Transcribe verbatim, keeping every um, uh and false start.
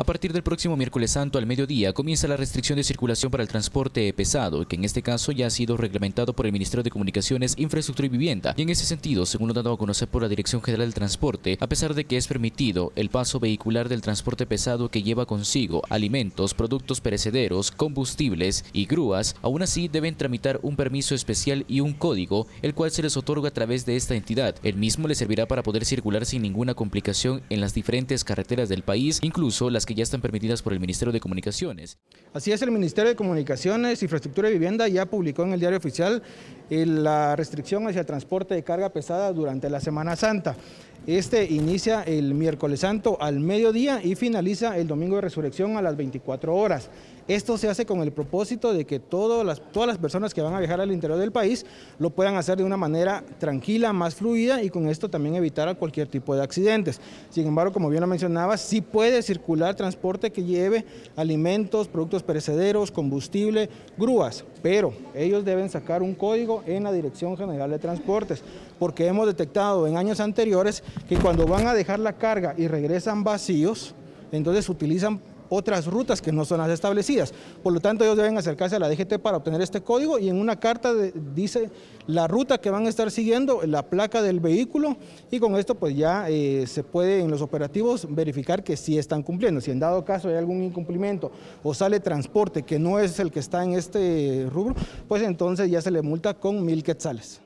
A partir del próximo miércoles santo al mediodía comienza la restricción de circulación para el transporte pesado, que en este caso ya ha sido reglamentado por el Ministerio de Comunicaciones, Infraestructura y Vivienda. Y en ese sentido, según lo dado a conocer por la Dirección General del Transporte, a pesar de que es permitido el paso vehicular del transporte pesado que lleva consigo alimentos, productos perecederos, combustibles y grúas, aún así deben tramitar un permiso especial y un código, el cual se les otorga a través de esta entidad. El mismo les servirá para poder circular sin ninguna complicación en las diferentes carreteras del país, incluso las que ya están permitidas por el Ministerio de Comunicaciones. Así es, el Ministerio de Comunicaciones, Infraestructura y Vivienda ya publicó en el Diario Oficial la restricción hacia el transporte de carga pesada durante la Semana Santa. Este inicia el miércoles santo al mediodía y finaliza el domingo de resurrección a las veinticuatro horas. Esto se hace con el propósito de que todas las, todas las personas que van a viajar al interior del país lo puedan hacer de una manera tranquila, más fluida, y con esto también evitar cualquier tipo de accidentes. Sin embargo, como bien lo mencionaba, sí puede circular transporte que lleve alimentos, productos perecederos, combustible, grúas, pero ellos deben sacar un código en la Dirección General de Transportes, porque hemos detectado en años anteriores que cuando van a dejar la carga y regresan vacíos, entonces utilizan otras rutas que no son las establecidas. Por lo tanto, ellos deben acercarse a la D G T para obtener este código, y en una carta de, dice la ruta que van a estar siguiendo, la placa del vehículo, y con esto pues ya eh, se puede en los operativos verificar que sí están cumpliendo. Si en dado caso hay algún incumplimiento o sale transporte que no es el que está en este rubro, pues entonces ya se le multa con mil quetzales.